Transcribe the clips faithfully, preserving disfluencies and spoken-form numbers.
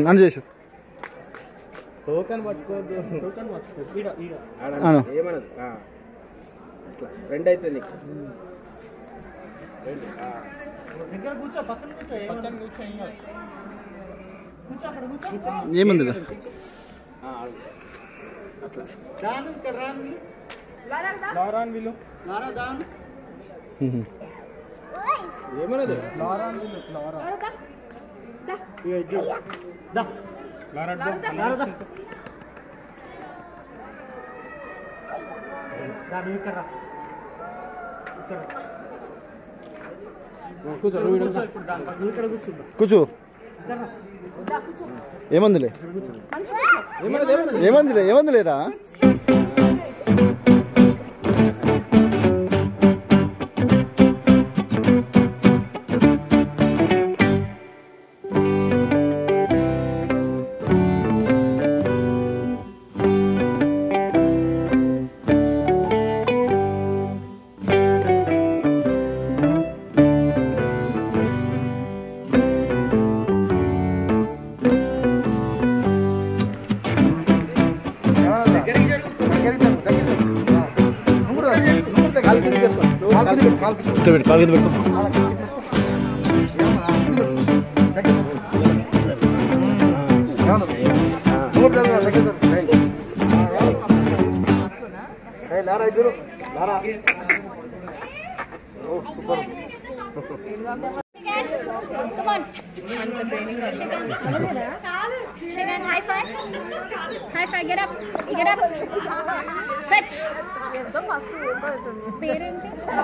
నన్ను చేసు token పట్టుకోవద్దు token పట్టుకో ఏమన్నది ఇట్లా రెండు అయితే నీకు కూర్చో పక్కన కూర్చో పక్కన కూర్చో కూర్చో అక్కడ కూర్చో ఏముంది అట్లా దాన్ ఇక్కడ రాన్ లారా లారాన్ విలు లారా దాన్ ఏమన్నది లారాన్ విలు లారా దా దా ఏ జో దా లారా దా లారా దా దా నువ్వు ఇక్కడ రా ఇక్కడ కూర్చో నువ్వు ఇక్కడ కూర్చో కూర్చో ఏమందిలే ఏమందిలే ఏమందిలేరా ఇక్కడ కాలు కింద పెట్టుకో super Come on. Shake hand, high five. High five, get up. Get up. Fetch. Parent.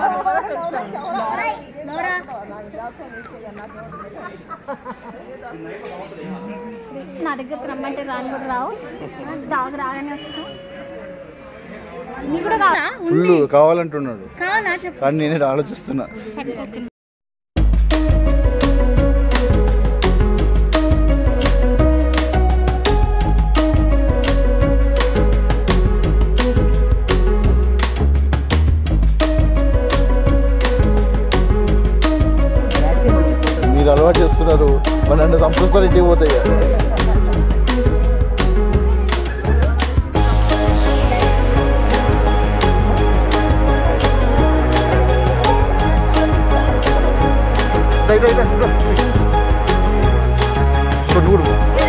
Nora. నా దగ్గర రమ్మంటే రాని కూడా రావు డాగ్ రాగానే వస్తాం నీ కూడా కావాలా ఫుల్ కావాలంటున్నాడు కావాలా చెప్పు కానీ నేనే ఆలోచిస్తున్నా మీరు అలవాటు చేస్తున్నారు మరి నన్ను సంపూస్తారు ఇంటికి పోతాయి రైట్ రైట్